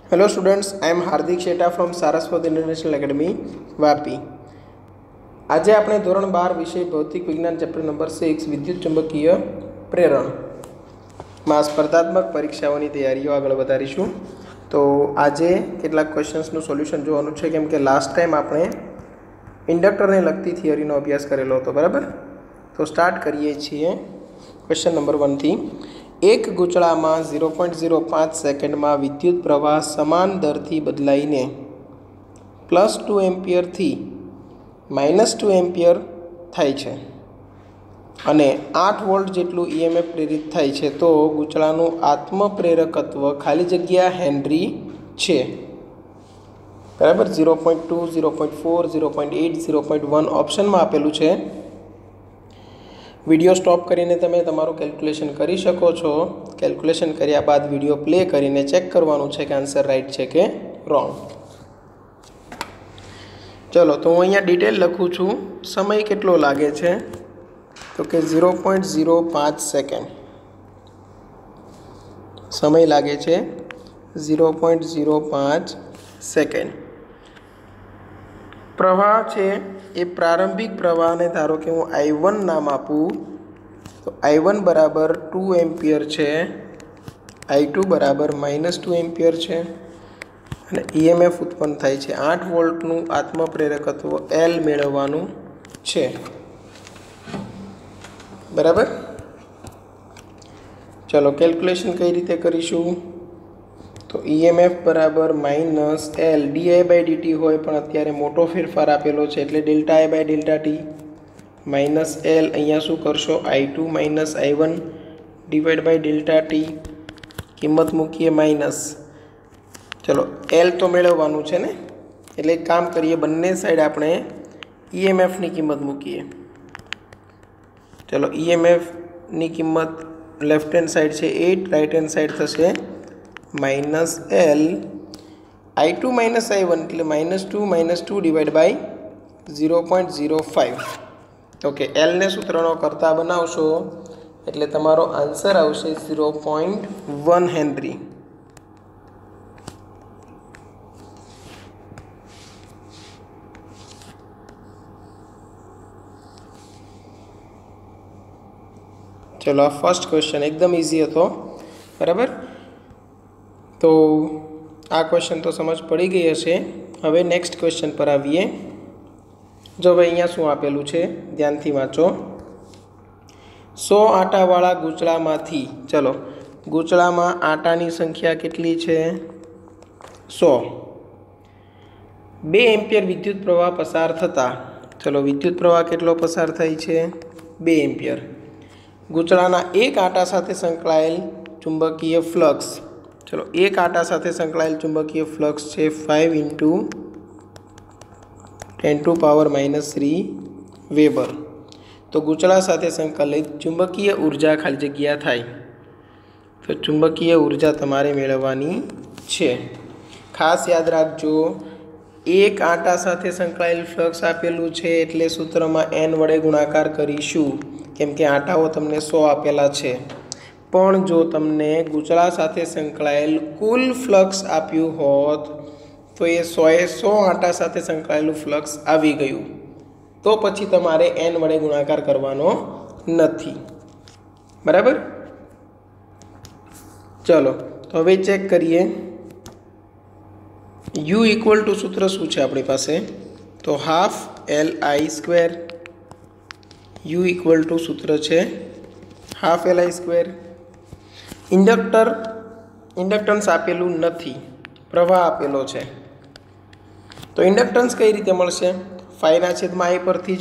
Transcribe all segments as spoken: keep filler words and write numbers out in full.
Hello students, I am Hardik Sheta from Saraswat International Academy, Vapi. આજે આપણે ધોરણ બાર વિષય ભૌતિક વિજ્ઞાન ચેપ્ટર નંબર સિક્સ વિદ્યુત ચુંબકીય પ્રેરણ માં સ્પર્ધાત્મક પરીક્ષાઓની તૈયારીઓ આગળ વધારીશું. તો આજે કેટલાક ક્વેશ્ચન્સનું સોલ્યુશન જોવાનું છે, કેમ કે લાસ્ટ ટાઈમ આપણે ઇન્ડક્ટરને લગતી થિયરીનો અભ્યાસ કરેલો હતો, બરાબર? તો સ્ટાર્ટ કરીએ છીએ ક્વેશ્ચન નંબર વનથી. એક ગૂંચળામાં ઝીરો પોઈન્ટ ઝીરો પાંચ સેકન્ડમાં વિદ્યુત પ્રવાહ સમાન દરથી બદલાઈને પ્લસ ટુ એમ્પિયરથી માઇનસ ટુ એમ્પિયર થાય છે અને આઠ વોલ્ટ જેટલું ઈએમએફ પ્રેરિત થાય છે, તો ગૂંચળાનું આત્મપ્રેરકત્વ ખાલી જગ્યા હેનરી છે, બરાબર? Zero point two zero point four zero point eight zero point one ઓપ્શનમાં આપેલું છે. વિડીયો સ્ટોપ કરીને તમે તમારું કેલ્ક્યુલેશન કરી શકો છો. કેલ્ક્યુલેશન કર્યા બાદ વિડીયો પ્લે કરીને ચેક કરવાનું છે કે આન્સર રાઈટ છે કે રોંગ. ચલો, તો હું અહીંયા ડિટેલ લખું છું. સમય કેટલો લાગે છે? તો કે ઝીરો પોઈન્ટ ઝીરો પાંચ સેકન્ડ સમય લાગે છે. ઝીરો પોઈન્ટ ઝીરો પાંચ સેકન્ડ. પ્રવાહ છે એ પ્રારંભિક પ્રવાહને ધારો કે હું આઈ વન નામ આપું, તો આઈ વન બરાબર ટુ એમ્પિયર છે, આઈ ટુ બરાબર માઇનસ ટુ એમ્પિયર છે અને ઈએમએફ ઉત્પન્ન થાય છે. આઠ વોલ્ટનું આત્મપ્રેરકત્વ એલ મેળવવાનું છે, બરાબર? ચલો, કેલ્ક્યુલેશન કઈ રીતે કરીશું? તો ઈએમએફ બરાબર minus L DI by DT હોય, પણ અત્યારે મોટો ફેરફાર આપેલો છે એટલે delta I by delta T minus L. અહીંયા શું કરશો? I two minus I one divide by delta T, કિંમત મૂકીએ માઇનસ. ચલો, એલ તો મેળવવાનું છે ને, એટલે એક કામ કરીએ, બંને સાઈડ આપણે ઈએમએફની કિંમત મૂકીએ. ચલો, ઈએમએફની કિંમત લેફ્ટ હેન્ડ સાઈડ છે એટ, રાઈટ હેન્ડ સાઈડ થશે minus L. I two minus I one એટલે minus two minus two divide by zero point zero five. Okay, એલને સૂત્રનો કરતા બનાવશો એટલે તમારો આન્સર આવશે ઝીરો પોઈન્ટ વન હેનરી. ચલો, આ ફર્સ્ટ ક્વેશ્ચન એકદમ ઇઝી હતો, બરાબર? તો આ ક્વેશ્ચન તો સમજ પડી ગઈ હશે. હવે નેક્સ્ટ ક્વેશ્ચન પર આવીએ. જો ભાઈ, અહીંયા શું આપેલું છે, ધ્યાનથી વાંચો. સો આટાવાળા ગૂંચળામાંથી, ચલો, ગૂંચળામાં આટાની સંખ્યા કેટલી છે? સો. બે એમ્પિયર વિદ્યુત પ્રવાહ પસાર થતા, ચલો, વિદ્યુત પ્રવાહ કેટલો પસાર થાય છે? બે એમ્પિયર. ગૂંચળાના એક આટા સાથે સંકળાયેલ ચુંબકીય ફ્લક્સ, ચલો, એક આટા સાથે સંકળાયેલ ચુંબકીય ફ્લક્સ છે five into ten to power minus three weber. તો ગૂંચળા સાથે સંકલિત ચુંબકીય ઉર્જા ખાલી જગ્યા થાય, તો ચુંબકીય ઉર્જા તમારે મેળવવાની છે. ખાસ યાદ રાખજો, એક આટા સાથે સંકળાયેલ ફ્લક્સ આપેલું છે એટલે સૂત્રમાં એન વડે ગુણાકાર કરીશું, કેમ કે આટાઓ તમને સો આપેલા છે. પણ જો તમને ગૂંચળા સાથે સંકળાયેલ કુલ ફ્લક્સ આપ્યું હોત તો એ સોએ સો આટા સાથે સંકળાયેલું ફ્લક્સ આવી ગયું, તો પછી તમારે એન વડે ગુણાકાર કરવાનો નથી, બરાબર? ચલો, તો હવે ચેક કરીએ. યુ ઇક્વલ ટુ સૂત્ર શું છે આપણી પાસે? તો half L I square. U equal to સૂત્ર છે half L I square. Inductor inductance આપેલું નથી, પ્રવાહ આપેલો છે, તો ઇન્ડક્ટન્સ કઈ રીતે મળશે? ફાઈના છેદમાં આઈ પરથી જ.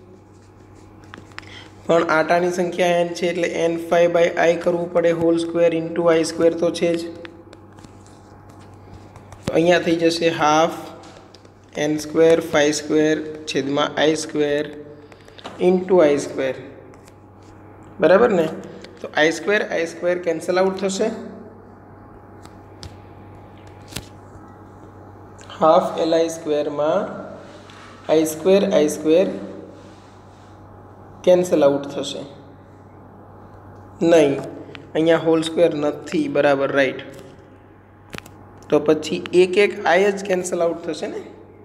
પણ આટાની સંખ્યા એન છે એટલે એન ફાઈ બાય આઈ કરવું પડે, whole square into I square તો છે જ. તો અહીંયા થઈ જશે half N square phi square છેદમાં I square into I square, બરાબર ને? તો I square I square cancel out થશે. હાફ એલ આઈ સ્ક્વેરમાં I square I square cancel out થશે. નહીં, અહીંયા હોલ સ્ક્વેર નથી, બરાબર, રાઈટ. તો પછી એક એક આઈ જ કેન્સલ આઉટ થશે ને.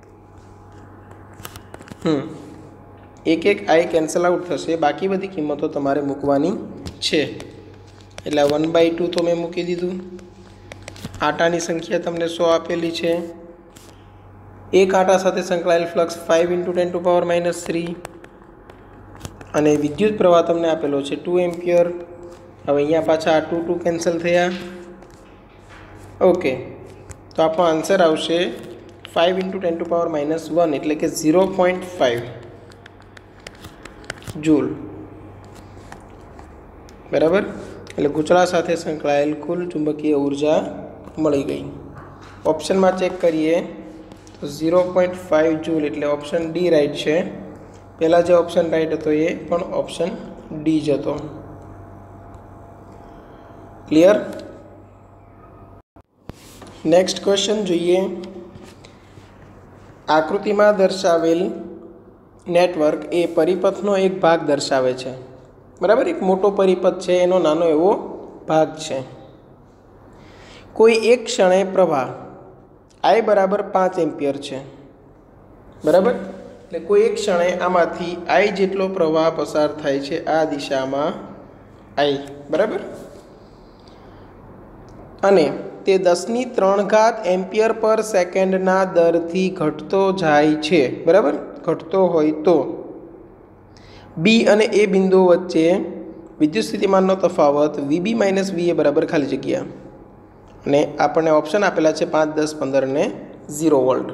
હમ એક એક આઈ કેન્સલ આઉટ થશે, બાકી બધી કિંમતો તમારે મૂકવાની છે. એટલે વન બાય ટુ તો મેં મૂકી દીધું. આટાની સંખ્યા તમને સો આપેલી છે. એક આટા સાથે સંકળાયેલ flux five into ten to power minus three અને વિદ્યુત પ્રવાહ તમને આપેલો છે ટુ એમ્પિયર. હવે અહીંયા પાછા આ ટુ ટુ કેન્સલ થયા. ઓકે, તો આપણો આન્સર આવશે five into ten to power minus one એટલે કે ઝીરો પોઈન્ટ ફાઇવ જૂલ. બરાબર, એટલે ગૂંચળા સાથે સંકળાયેલ કુલ ચુંબકીય ઉર્જા મળી ગઈ. ઓપ્શનમાં ચેક કરીએ તો ઝીરો પોઈન્ટ ફાઇવ જૂલ એટલે ઓપ્શન ડી રાઈટ છે. પહેલાં જે ઓપ્શન રાઈટ હતો એ પણ ઓપ્શન ડી જ હતો. ક્લિયર? નેક્સ્ટ ક્વેશ્ચન જોઈએ. આકૃતિમાં દર્શાવેલ નેટવર્ક એ પરિપથનો એક ભાગ દર્શાવે છે. બરાબર, એક મોટો પરિપથ છે, એનો નાનો એવો ભાગ છે. કોઈ એક ક્ષણે પ્રવાહ આઈ બરાબર પાંચ એમ્પિયર છે. બરાબર, એટલે કોઈ એક ક્ષણે આમાંથી આઈ જેટલો પ્રવાહ પસાર થાય છે આ દિશામાં આઈ. બરાબર, અને તે દસની ત્રણ ઘાત એમ્પિયર પર સેકન્ડના દરથી ઘટતો જાય છે. બરાબર, ઘટતો હોય તો બી અને એ બિંદુઓ વચ્ચે વિદ્યુત સ્થિતિમાનનો તફાવત વીબી માઇનસ વી એ બરાબર ખાલી જગ્યા, અને આપણને ઓપ્શન આપેલા છે પાંચ, દસ, પંદર ને ઝીરો વોલ્ટ.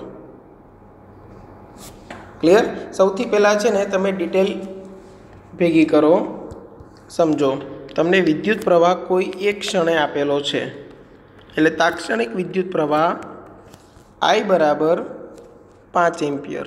ક્લિયર? સૌથી પહેલાં છે ને તમે ડિટેલ ભેગી કરો, સમજો. તમને વિદ્યુત પ્રવાહ કોઈ એક ક્ષણે આપેલો છે, એટલે તાત્ક્ષણિક વિદ્યુત પ્રવાહ આઈ બરાબર પાંચ એમ્પિયર.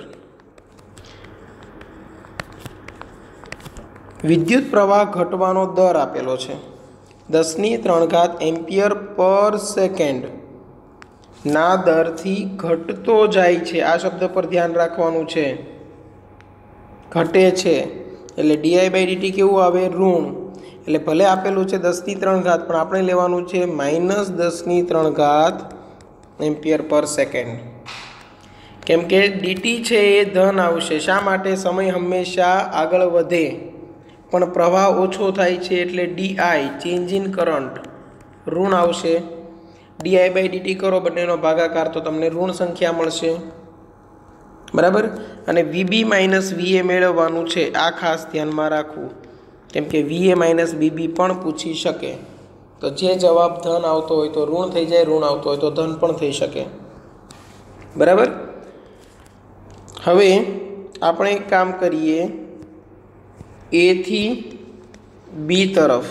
વિદ્યુત પ્રવાહ ઘટવાનો દર આપેલો છે દસની ત્રણ ઘાત એમ્પિયર પર સેકન્ડ ના દરથી ઘટતો જાય છે. આ શબ્દ પર ધ્યાન રાખવાનું છે. ઘટે છે એટલે ડીઆઈ બાય ડીટી કેવું આવે? ઋણ. એટલે ભલે આપેલું છે દસની ત્રણ ઘાત, પણ આપણે લેવાનું છે માઇનસ દસની ત્રણ ઘાત એમ્પિયર પર સેકન્ડ. કેમ કે ડીટી છે એ ધન આવશે. શા માટે? સમય હંમેશા આગળ વધે પણ પ્રવાહ ઓછો થાય છે, એટલે ડીઆઈ ચેન્જ ઇન કરંટ ઋણ આવશે. ડીઆઈ બાય ડીટી કરો બંનેનો ભાગાકાર તો તમને ઋણ સંખ્યા મળશે. બરાબર, અને વીબી માઇનસ વીએ મેળવવાનું છે. આ ખાસ ધ્યાનમાં રાખવું, કેમ કે વીએ માઇનસ બીબી પણ પૂછી શકે. તો જે જવાબ ધન આવતો હોય તો ઋણ થઈ જાય, ઋણ આવતો હોય તો ધન પણ થઈ શકે. બરાબર, હવે આપણે એક કામ કરીએ, એ થી બી તરફ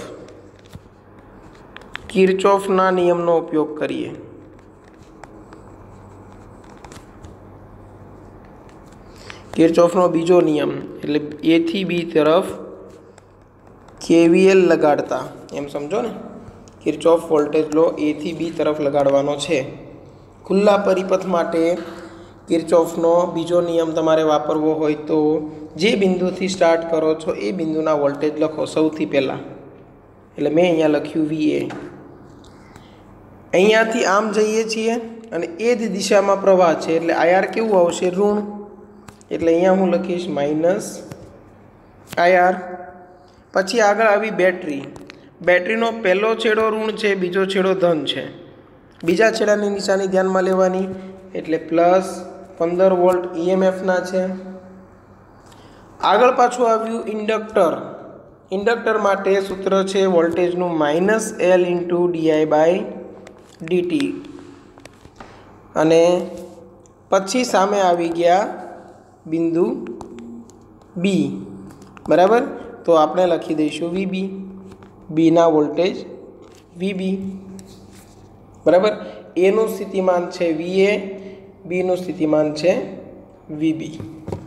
કિર્ચોફના નિયમનો ઉપયોગ કરીએ. કિર્ચોફનો બીજો નિયમ એટલે એ થી બી તરફ કેવીએલ લગાડતા, એમ સમજો ને. કિર્ચોફ વોલ્ટેજ લો એ થી બી તરફ લગાડવાનો છે. ખુલ્લા પરિપથ માટે કિર્ચોફનો બીજો નિયમ તમારે વાપરવો હોય તો જે બિંદુથી સ્ટાર્ટ કરો છો એ બિંદુના વોલ્ટેજ લખો સૌથી પહેલાં. એટલે મેં અહીંયા લખ્યું વીએ. અહીંયાથી આમ જઈએ છીએ અને એ જ દિશામાં પ્રવાહ છે, એટલે આઈઆર કેવું આવશે? ઋણ. એટલે અહીંયા હું લખીશ માઇનસ આઈઆર. પછી આગળ આવી બેટરી. બેટરીનો પહેલો છેડો ઋણ છે, બીજો છેડો ધન છે. બીજા છેડાની નિશાની ધ્યાનમાં લેવાની, એટલે પ્લસ પંદર વોલ્ટ ઈએમએફના છે. આગળ પાછું આવ્યું ઇન્ડક્ટર. ઇન્ડક્ટર માટે સૂત્ર છે વોલ્ટેજનું minus L into DI by DT. અને પછી સામે આવી ગયા બિંદુ બી. બરાબર, તો આપણે લખી દઈશું વીબી. બીના વોલ્ટેજ વીબી. બરાબર, એનું સ્થિતિમાન છે વીએ, બીનું સ્થિતિમાન છે વીબી.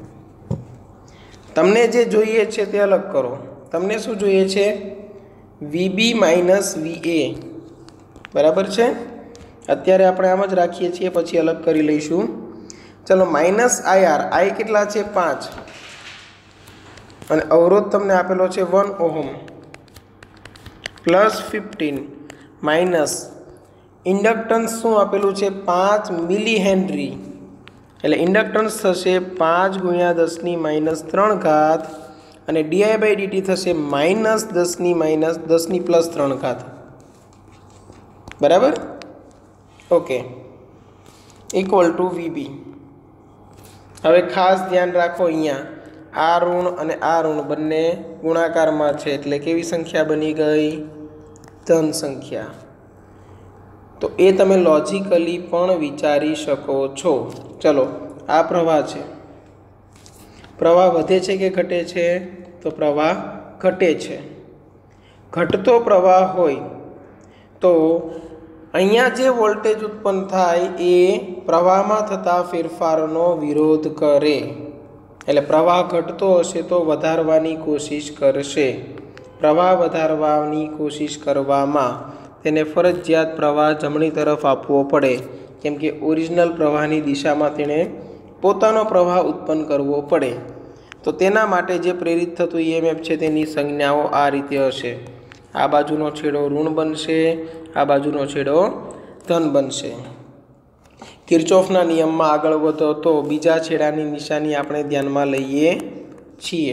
તમને જે જોઈએ છે તે અલગ કરો. તમને શું જોઈએ છે? VB minus VA. બરાબર છે, અત્યારે આપણે આમ જ રાખીએ છીએ, પછી અલગ કરી લઈશું. ચલો, માઇનસ આઈઆર. આઈ કેટલા છે? પાંચ. અને અવરોધ તમને આપેલો છે one ohm. Plus fifteen minus inductance શું આપેલું છે? પાંચ મિલી હેનરી, એટલે ઇન્ડક્ટન્સ થશે પાંચ ગુણ્યા દસની માઇનસ ત્રણ ઘાત અને ડીઆઈ બાય ડીટી થશે માઇનસ દસની માઇનસ દસની પ્લસ ત્રણ ઘાત. બરાબર? Okay, equal to VB. હવે ખાસ ધ્યાન રાખો, અહીંયા આ ઋણ અને આ ઋણ બંને ગુણાકારમાં છે, એટલે કેવી સંખ્યા બની ગઈ? ધન સંખ્યા. તો એ તમે લોજિકલી પણ વિચારી શકો છો. ચલો, આ પ્રવાહ છે, પ્રવાહ વધે છે કે ઘટે છે? તો પ્રવાહ ઘટે છે. ઘટતો પ્રવાહ હોય તો અહીંયા જે વોલ્ટેજ ઉત્પન્ન થાય એ પ્રવાહમાં થતા ફેરફારનો વિરોધ કરે. એટલે પ્રવાહ ઘટતો હશે તો વધારવાની કોશિશ કરશે. પ્રવાહ વધારવાની કોશિશ કરવામાં તેને ફરજિયાત પ્રવાહ જમણી તરફ આપવો પડે, કેમ કે ઓરિજિનલ પ્રવાહની દિશામાં તેણે પોતાનો પ્રવાહ ઉત્પન્ન કરવો પડે. તો તેના માટે જે પ્રેરિત થતું ઈએમએફ છે તેની સંજ્ઞાઓ આ રીતે હશે. આ બાજુનો છેડો ઋણ બનશે, આ બાજુનો છેડો ધન બનશે. કિર્ચોફના નિયમમાં આગળ વધો તો બીજા છેડાની નિશાની આપણે ધ્યાનમાં લઈએ છીએ.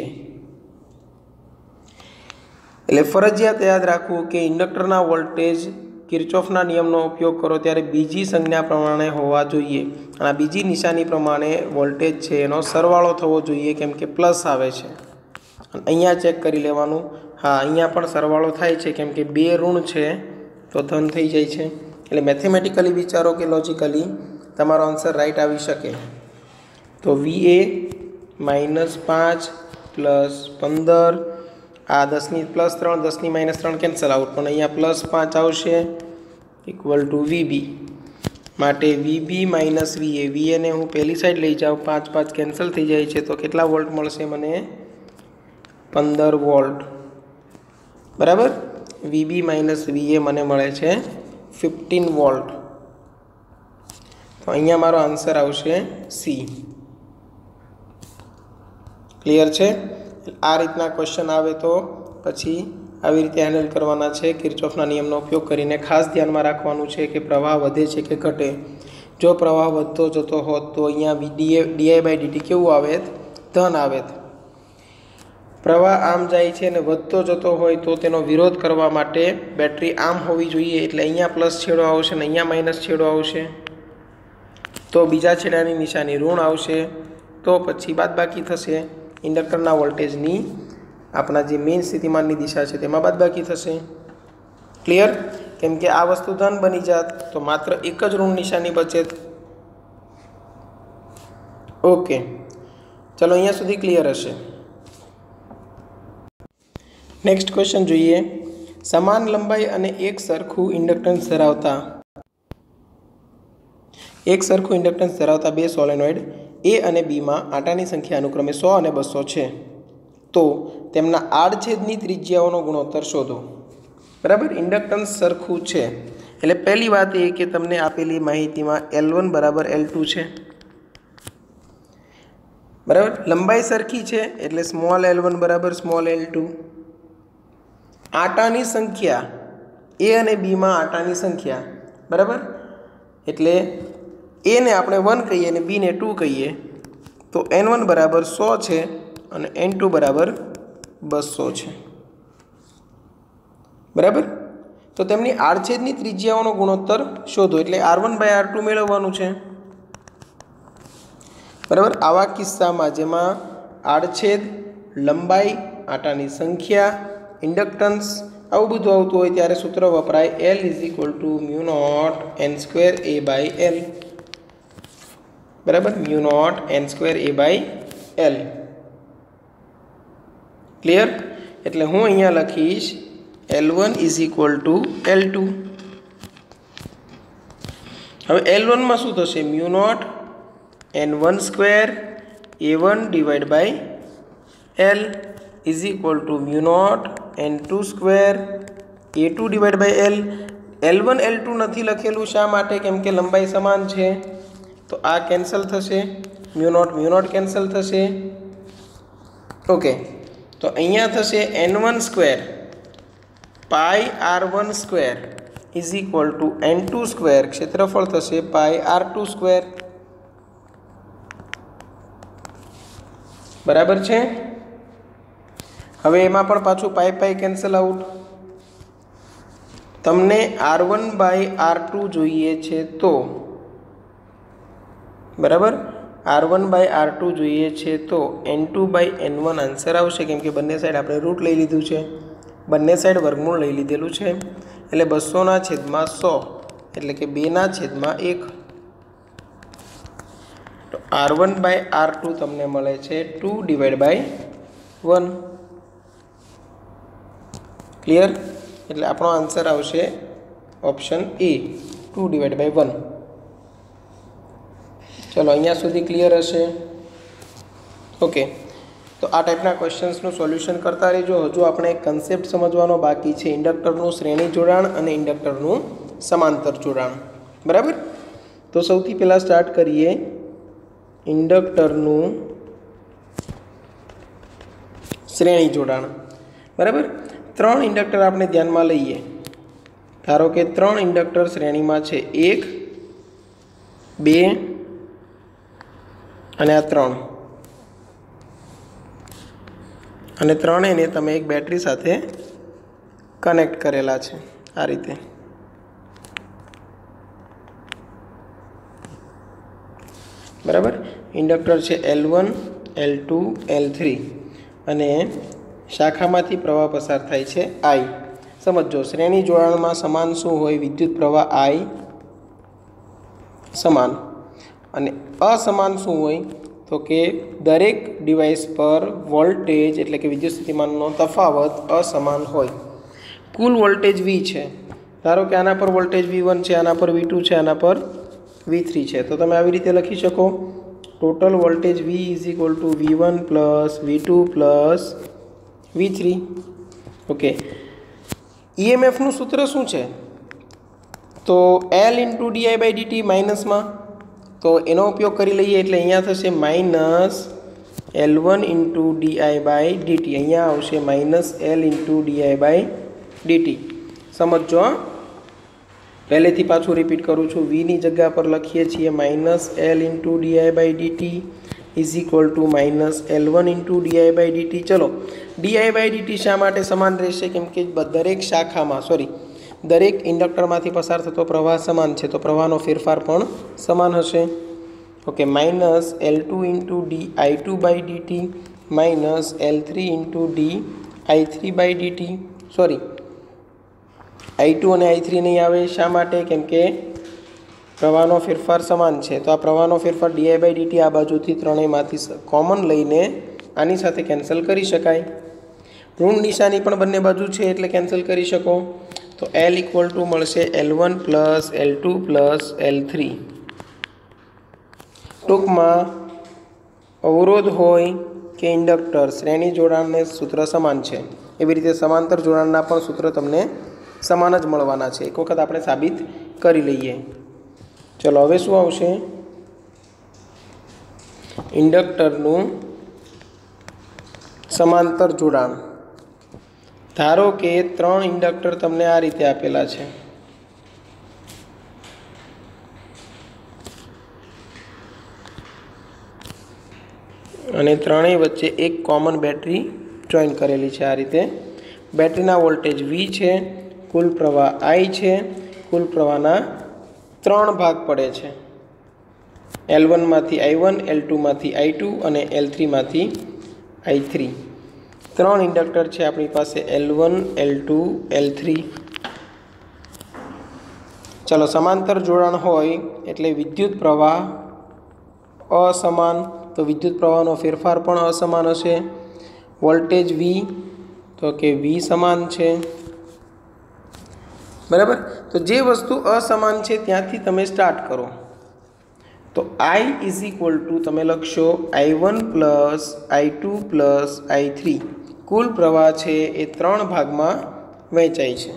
એટલે ફરજિયાત યાદ રાખવું કે ઇન્ડક્ટરના વોલ્ટેજ કિર્ચોફના નિયમનો ઉપયોગ કરો ત્યારે બીજી સંજ્ઞા પ્રમાણે હોવા જોઈએ. અને આ બીજી નિશાની પ્રમાણે વોલ્ટેજ છે એનો સરવાળો થવો જોઈએ, કેમ કે પ્લસ આવે છે. અહીંયા ચેક કરી લેવાનું. હા, અહીંયા પણ સરવાળો થાય છે, કેમ કે બે ઋણ છે તો ધન થઈ જાય છે. એટલે મેથેમેટિકલી વિચારો કે લોજિકલી તમારો આન્સર રાઈટ આવી શકે. તો વી એ માઇનસ પાંચ પ્લસ પંદર, આ દસની પ્લસ ત્રણ, દસની માઇનસ ત્રણ કેન્સલ આઉટ, પણ અહીંયા પ્લસ પાંચ આવશે ઇક્વલ ટુ વીબી. માટે વીબી માઇનસ વીએ, વીએને હું પહેલી સાઈડ લઈ જાઉં, પાંચ પાંચ કેન્સલ થઈ જાય છે, તો કેટલા વોલ્ટ મળશે મને? પંદર વોલ્ટ. બરાબર? વીબી માઇનસ વીએ મને મળે છે ફિફ્ટીન વોલ્ટ. તો અહીંયા મારો આન્સર આવશે સી. ક્લિયર છે? આ રીતના ક્વેશ્ચન આવે તો પછી આવી રીતે હેન્ડલ કરવાના છે કિર્ચોફના નિયમનો ઉપયોગ કરીને. ખાસ ધ્યાનમાં રાખવાનું છે કે પ્રવાહ વધે છે કે ઘટે. જો પ્રવાહ વધતો જતો હોત તો અહીંયા ડીઆઈ બાય ડીટી કેવું આવે? ધન આવે. પ્રવાહ આમ જાય છે અને વધતો જતો હોય તો તેનો વિરોધ કરવા માટે બેટરી આમ હોવી જોઈએ, એટલે અહીંયા પ્લસ છેડો આવશે અને અહીંયા માઇનસ છેડો આવશે. તો બીજા છેડાની નિશાની ઋણ આવશે, તો પછી બાદબાકી થશે. ઇન્ડક્ટરના વોલ્ટેજની આપણા જે મેઇન સ્થિતિમાનની દિશા છે તેમાં બાદબાકી થશે. ક્લિયર? કેમ કે આ વસ્તુ ધન બની જાત તો માત્ર એક જ ઋણ નિશાની બચે. ઓકે, ચલો અહીંયા સુધી ક્લિયર હશે. નેક્સ્ટ ક્વેશ્ચન જોઈએ. સમાન લંબાઈ અને એક સરખું ઇન્ડક્ટન્સ ધરાવતા એક સરખું ઇન્ડક્ટન્સ ધરાવતા બે સોલેનોઇડ એ અને બીમાં આટાની સંખ્યા અનુક્રમે સો અને બસો છે, તો તેમના આડછેદની ત્રિજ્યાઓનો ગુણોત્તર શોધો. બરાબર? ઇન્ડક્ટન્સ સરખું છે એટલે પહેલી વાત એ કે તમને આપેલી માહિતીમાં એલ વન બરાબર એલ ટુ છે. બરાબર? લંબાઈ સરખી છે એટલે સ્મોલ એલ વન બરાબર સ્મોલ એલ ટુ. આટાની સંખ્યા એ અને બીમાં આટાની સંખ્યા, બરાબર, એટલે એને આપણે વન કહીએ અને બીને ટુ કહીએ, તો એન વન બરાબર સો છે અને એન ટુ બરાબર બસો છે. બરાબર? તો તેમની આડછેદની ત્રિજ્યાઓનો ગુણોત્તર શોધો, એટલે R one by R two મેળવવાનું છે. બરાબર? આવા કિસ્સામાં જેમાં આડછેદ, લંબાઈ, આટાની સંખ્યા, ઇન્ડક્ટન્સ આવું બધું આવતું હોય ત્યારે સૂત્ર વપરાય L is equal to mu naught N square A by L. બરાબર? Mu naught N square A by L. Clear? એટલે હું અહીંયા લખીશ L one is equal to L two. હવે એલ વનમાં શું થશે? Mu naught N one square A one divide by L is equal to mu naught N two square A two divide by L. L one L two નથી લખેલું, શા માટે? કેમ કે લંબાઈ સમાન છે, તો આ કેન્સલ થશે, mu naught mu naught cancel થશે. ઓકે, તો અહીંયા થશે N one square pi R one square is equal to N two square, ક્ષેત્રફળ થશે પાઈ આર ટુ સ્ક્વેર. બરાબર છે. હવે એમાં પણ પાછું પાઈ પાઈ કેન્સલ આઉટ. તમને R one by R two જોઈએ છે તો બરાબર, R one by R two જોઈએ છે તો N two by N one answer આવશે, કેમ કે બંને સાઈડ આપણે રૂટ લઈ લીધું છે, બંને સાઈડ વર્ગમૂળ લઈ લીધેલું છે. એટલે બસોના છેદમાં સો એટલે કે બેના છેદમાં એક. તો R one by R two તમને મળે છે two divide by one. Clear? એટલે આપણો આન્સર આવશે option A, two divide by one. ચલો અહીંયા સુધી ક્લિયર હશે. ઓકે, તો આ ટાઈપના ક્વેશ્ચન્સનું સોલ્યુશન કરતા રહેજો. હજુ આપણે એક કન્સેપ્ટ સમજવાનો બાકી છે, ઇન્ડક્ટરનું શ્રેણી જોડાણ અને ઇન્ડક્ટરનું સમાંતર જોડાણ. બરાબર? તો સૌથી પહેલાં સ્ટાર્ટ કરીએ ઇન્ડક્ટરનું શ્રેણી જોડાણ. બરાબર? ત્રણ ઇન્ડક્ટર આપણે ધ્યાનમાં લઈએ. ધારો કે ત્રણ ઇન્ડક્ટર શ્રેણીમાં છે, એક, બે અને આ ત્રણ, અને ત્રણેયને તમે એક બેટરી સાથે કનેક્ટ કરેલા છે આ રીતે. બરાબર? ઇન્ડક્ટર છે L one, L two, L three અને શાખામાંથી પ્રવાહ પસાર થાય છે આઈ. સમજો, શ્રેણી જોડાણમાં સમાન શું હોય? વિદ્યુત પ્રવાહ આઈ સમાન. અને અસમાન શું હોય? તો કે દરેક ડિવાઇસ પર વોલ્ટેજ એટલે કે વિદ્યુત સ્થિતિમાનનો તફાવત અસમાન હોય. કુલ વોલ્ટેજ વી છે. ધારો કે આના પર વોલ્ટેજ વી વન છે, આના પર વી ટુ છે, આના પર વી થ્રી છે. તો તમે આવી રીતે લખી શકો, total voltage V is equal to V one plus V two plus V three. Okay, ઈએમએફનું સૂત્ર શું છે? તો L into DI by DT માઇનસમાં, તો એનો ઉપયોગ કરી લઈએ. એટલે અહીંયા થશે minus L one into DI by DT. અહીંયા આવશે minus L into DI by DT. સમજો, પહેલેથી પાછું રિપીટ કરું છું. વીની જગ્યા પર લખીએ છીએ minus L into DI by DT is equal to minus L one into DI by DT. ચલો, ડીઆઈ બાય ડીટી શા માટે સમાન રહેશે? કેમ કે દરેક શાખામાં સોરી દરેક ઇન્ડક્ટરમાંથી પસાર થતો પ્રવાહ સમાન છે, તો પ્રવાહનો ફેરફાર પણ સમાન હશે. Okay, minus L two into D I two by DT minus L three into D I three by DT. Sorry, I two અને આઈ થ્રી નહીં આવે. શા માટે? કેમ કે પ્રવાહનો ફેરફાર સમાન છે. તો આ પ્રવાહનો ફેરફાર ડીઆઈ બાય ડીટી આ બાજુથી ત્રણેયમાંથી કોમન લઈને આની સાથે કેન્સલ કરી શકાય. ઋણ નિશાની પણ બંને બાજુ છે એટલે કેન્સલ કરી શકો. તો એલ ઇક્વલ ટુ મળશે L one plus L two plus L three. ટૂંકમાં અવરોધ હોય કે ઇન્ડક્ટર, શ્રેણી જોડાણને સૂત્ર સમાન છે. એવી રીતે સમાંતર જોડાણના પણ સૂત્ર તમને સમાન જ મળવાના છે. એક વખત આપણે સાબિત કરી લઈએ. ચલો, હવે શું આવશે? ઇન્ડક્ટરનું સમાંતર જોડાણ. ધારો કે ત્રણ ઇન્ડક્ટર તમને આ રીતે આપેલા છે. અને ત્રણેય વચ્ચે એક કોમન બેટરી જોઈન કરેલી છે આ રીતે. બેટરીના વોલ્ટેજ વી છે, કુલ પ્રવાહ આઈ છે, કુલ પ્રવાહના ત્રણ ભાગ પડે છે. એલ વનમાંથી આઈ વન, એલ ટુમાંથી આઈ ટુ અને એલ થ્રીમાંથી આઈ થ્રી. ત્રણ ઇન્ડક્ટર છે આપણી પાસે, L one, L two, L three. ચલો, સમાંતર જોડાણ હોય એટલે વિદ્યુત પ્રવાહ અસમાન, તો વિદ્યુત પ્રવાહનો ફેરફાર પણ અસમાન હશે. વોલ્ટેજ વી, તો કે વી સમાન છે. બરાબર? તો જે વસ્તુ અસમાન છે ત્યાંથી તમે સ્ટાર્ટ કરો. તો આઈ ઇઝ ઇક્વલ ટુ તમે લખશો I one plus I two plus I three. કુલ પ્રવાહ છે એ ત્રણ ભાગમાં વહેંચાય છે.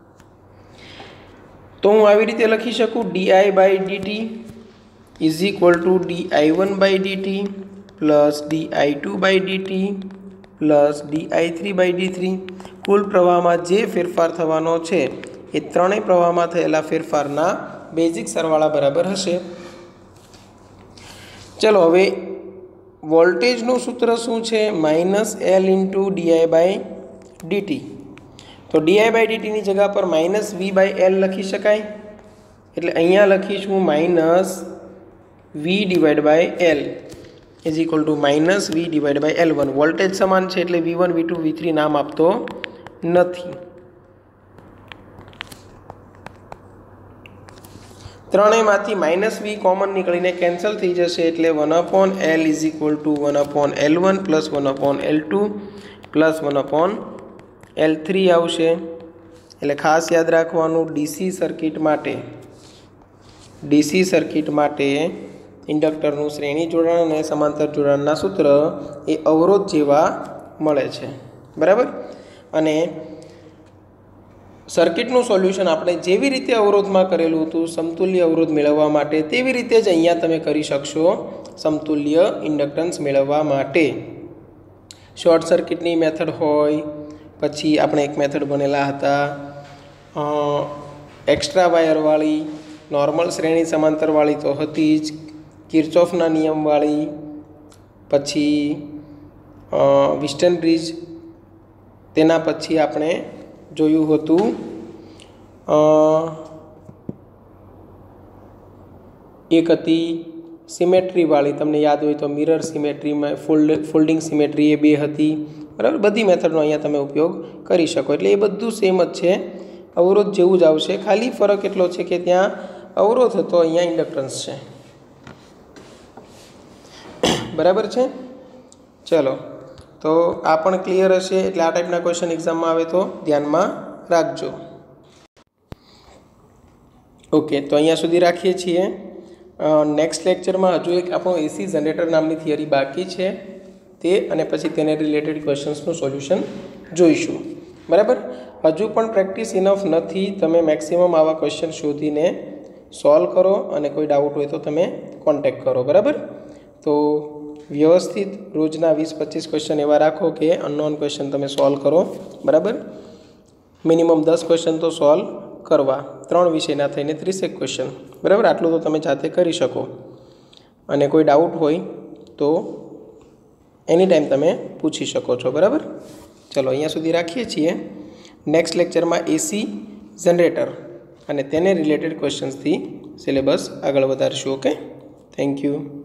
તો હું આવી રીતે લખી શકું, DI by DT is equal to D I one by DT plus D I two by DT plus D I three by D three. કુલ પ્રવાહમાં જે ફેરફાર થવાનો છે એ ત્રણેય પ્રવાહમાં થયેલા ફેરફારના બેઝિક સરવાળા બરાબર હશે। ચલો હવે વોલ્ટેજનું સૂત્ર શું છે? Minus L into DI by DT. તો ડીઆઈ બાય ડીટીની જગ્યા પર માઇનસ વી બાય એલ લખી શકાય, એટલે અહીંયા લખીશું minus V divide by L is equal to minus V divide by L one. Voltage સમાન છે એટલે V one V two V three નામ આપતો નથી। ત્રણેયમાંથી માઇનસ વી કોમન નીકળીને કેન્સલ થઈ જશે, એટલે one upon L is equal to one upon L one plus one upon L two plus one upon L three આવશે। એટલે ખાસ યાદ રાખવાનું, ડીસી સર્કિટ માટે ડીસી સર્કિટ માટે ઇન્ડક્ટરનું શ્રેણી જોડાણ અને સમાંતર જોડાણના સૂત્ર એ અવરોધ જેવા મળે છે, બરાબર। અને સર્કિટનું સોલ્યુશન આપણે જેવી રીતે અવરોધમાં કરેલું હતું સમતુલ્ય અવરોધ મેળવવા માટે, તેવી રીતે જ અહીંયા તમે કરી શકશો સમતુલ્ય ઇન્ડક્ટન્સ મેળવવા માટે। શોર્ટ સર્કિટની મેથડ હોય, પછી આપણે એક મેથડ બનેલા હતા એક્સ્ટ્રા વાયરવાળી, નોર્મલ શ્રેણી સમાંતરવાળી તો હતી જ, કિર્ચોફના નિયમવાળી, પછી વિસ્ટન બ્રિજ, તેના પછી આપણે જોયું હતું એક હતી સિમેટ્રીવાળી, તમને યાદ હોય તો મિરર સિમેટ્રીમાં ફોલ્ડ ફોલ્ડિંગ સિમેટ્રી એ બે હતી, બરાબર। બધી મેથડનો અહીંયા તમે ઉપયોગ કરી શકો, એટલે એ બધું સેમ જ છે, અવરોધ જેવું જ આવશે। ખાલી ફરક એટલો છે કે ત્યાં અવરોધ હતો, અહીંયા ઇન્ડક્ટન્સ છે, બરાબર છે। ચલો, તો આ પણ ક્લિયર હશે, એટલે આ ટાઈપના ક્વેશ્ચન એક્ઝામમાં આવે તો ધ્યાનમાં રાખજો। ઓકે, તો અહીંયા સુધી રાખીએ છીએ। નેક્સ્ટ લેક્ચરમાં હજુ એક આપણો એસી જનરેટર નામની થિયરી બાકી છે, તે અને પછી તેને રિલેટેડ ક્વેશ્ચન્સનું સોલ્યુશન જોઈશું, બરાબર। હજુ પણ પ્રેક્ટિસ ઇનફ નથી, તમે મેક્સિમમ આવા ક્વેશ્ચન શોધીને સોલ્વ કરો, અને કોઈ ડાઉટ હોય તો તમે કોન્ટેક્ટ કરો, બરાબર। તો વ્યવસ્થિત રોજના વીસ પચીસ ક્વેશ્ચન એવા રાખો કે અનનોન ક્વેશ્ચન તમે સોલ્વ કરો, બરાબર। મિનિમમ દસ ક્વેશ્ચન તો સોલ્વ કરવા, ત્રણ વિષયના થઈને ત્રીસેક ક્વેશ્ચન, બરાબર। આટલું તો તમે જાતે કરી શકો, અને કોઈ ડાઉટ હોય તો એની ટાઈમ તમે પૂછી શકો છો, બરાબર। ચલો, અહીંયા સુધી રાખીએ છીએ। નેક્સ્ટ લેક્ચરમાં એસી જનરેટર અને તેને રિલેટેડ ક્વેશ્ચન્સથી સિલેબસ આગળ વધારશું। Okay, thank you.